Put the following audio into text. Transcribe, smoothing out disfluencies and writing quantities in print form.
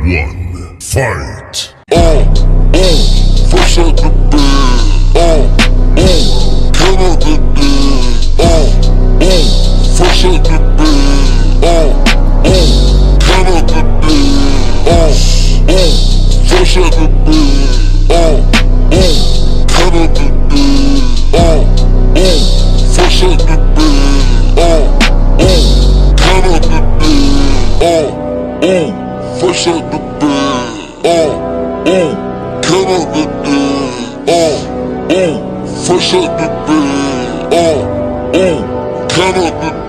one, fight! Fresh out the bed, get out the bed, fresh out the bed, get out the bed, fresh out the bed, get out the bed, fresh out the bed, get out the bed, fresh out the bed, get out the bed, fresh out the bed, get out the